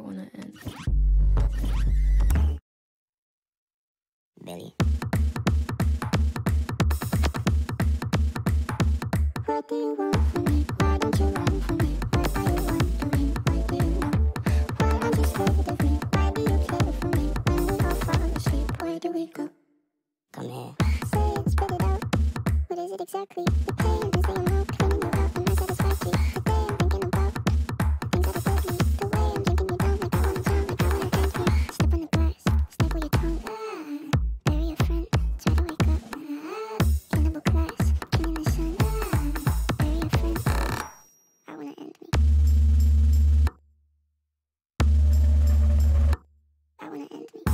wanna end. Billie. What do you want from me? Why don't you run from me? What are you wondering? What do you know? Why aren't you scared of me? Why do you care for me? When we all fall asleep, where do we go? Come here. Say it, spit it out. What is it exactly? The pain is the amount cleaning you out and my satisfaction. Today I'm thinking about things that are deadly. The way I'm drinking you down like I wanna drown, like I wanna end me. Step on the glass, staple your tongue. Bury your friend, try to wake up. Cannibal class, king in the sun. Bury your friend, I wanna end me. I wanna end me.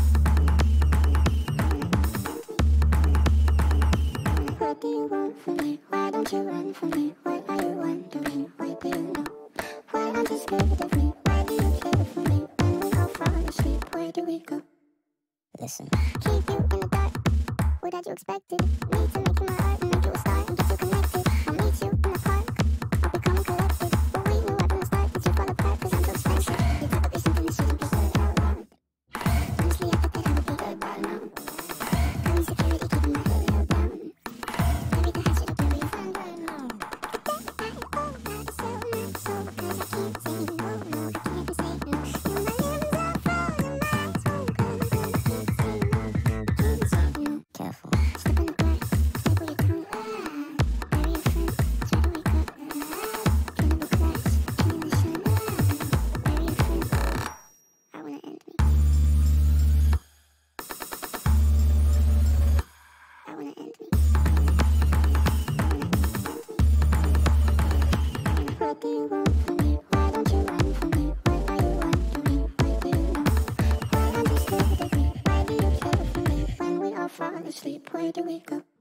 What do you want from me? Why don't you run from me? What are you wondering? What do you know? Why aren't you scared of me? Why do you care for me? When we all fall asleep, where do we go? Listen. Keep you in the dark. What had you expected? Me to make you my art and make you a star and get you connected. I'll meet you in the park. I'll become collected. But we knew right from the start that you fall apart cause I'm so expensive. You talk about something that shouldn't be said out loud. Honestly, I thought that I would be dead by now. I'm insecurity keeping my head held down. Maybe the hatchet will bury your friend right now. Cause I can't say no, no, I can't say no. You're my limbs are frozen, my soul cold, I can't say no, can't say no. Careful. Step on the glass, staple your tongue. Bury your friend, try to wake up. Cannibal class, king in the sun. Bury your friend, I wanna end me. I wanna end me. What do you want from me? Why don't you run from me? What are you wondering? What do you know? Why aren't you scared of me? Why do you care for me? When we all fall asleep, where do we go?